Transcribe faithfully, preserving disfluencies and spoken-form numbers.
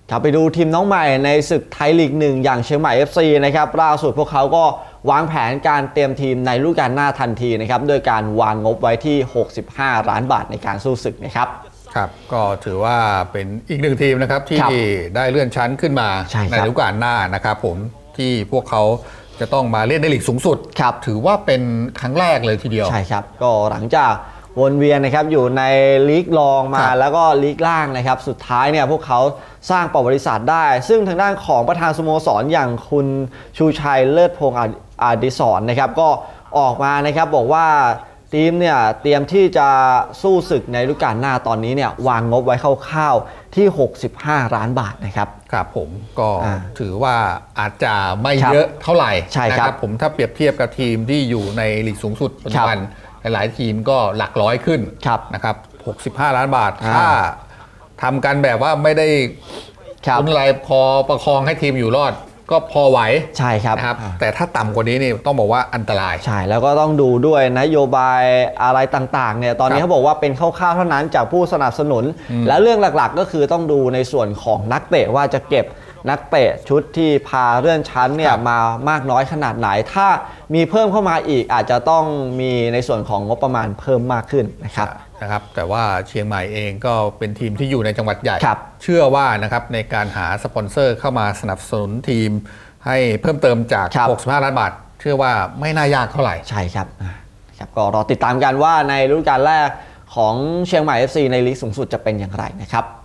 ครับไปดูทีมน้องใหม่ในศึกไทยลีกหนึ่งอย่างเชียงใหม่ เอฟ ซี นะครับล่าสุดพวกเขาก็วางแผนการเตรียมทีมในฤดูกาลหน้าทันทีนะครับโดยการวางงบไว้ที่หกสิบห้าล้านบาทในการสู้ศึกนะครับครับก็ถือว่าเป็นอีกหนึ่งทีมนะครับที่ได้เลื่อนชั้นขึ้นมาในฤดูกาลหน้านะครับผมที่พวกเขาจะต้องมาเล่นในลีกสูงสุดถือว่าเป็นครั้งแรกเลยทีเดียวใช่ครับก็หลังจากวนเวียนนะครับอยู่ในลีกรองมาแล้วก็ลีกล่างนะครับสุดท้ายเนี่ยพวกเขาสร้างประวัติศาสตร์ได้ซึ่งทางด้านของประธานสโมสรอย่างคุณชูชัยเลิศพงษ์อดิศรนะครับก็ออกมานะครับบอกว่าทีมเนี่ยเตรียมที่จะสู้ศึกในฤดูกาลหน้าตอนนี้เนี่ยวางงบไว้คร่าวๆที่หกสิบห้าล้านบาทนะครับครับผมก็ถือว่าอาจจะไม่เยอะเท่าไหร่นะครับผมถ้าเปรียบเทียบกับทีมที่อยู่ในลีกสูงสุดปัจจุบันหลายทีมก็หลักร้อยขึ้นนะครับหกสิบห้าล้านบาทถ้าทำกันแบบว่าไม่ได้ทุนอะไรพอประคองให้ทีมอยู่รอดก็พอไหวใช่ครับนะครับแต่ถ้าต่ำกว่านี้นี่ต้องบอกว่าอันตรายใช่แล้วก็ต้องดูด้วยนโยบายอะไรต่างๆเนี่ยตอนนี้เขาบอกว่าเป็นคร่าวๆเท่านั้นจากผู้สนับสนุนและเรื่องหลักๆก็คือต้องดูในส่วนของนักเตะว่าจะเก็บนักเตะชุดที่พาเลื่อนชั้นเนี่ยมามากน้อยขนาดไหนถ้ามีเพิ่มเข้ามาอีกอาจจะต้องมีในส่วนของงบประมาณเพิ่มมากขึ้นนะครับนะครับแต่ว่าเชียงใหม่เองก็เป็นทีมที่อยู่ในจังหวัดใหญ่เชื่อว่านะครับในการหาสปอนเซอร์เข้ามาสนับสนุนทีมให้เพิ่มเติมจากหกสิบห้าล้านบาทเชื่อว่าไม่น่ายากเท่าไหร่ใช่ครับครับก็รอติดตามกันว่าในฤดูกาลแรกของเชียงใหม่ เอฟ ซี ในลีกสูงสุดจะเป็นอย่างไรนะครับ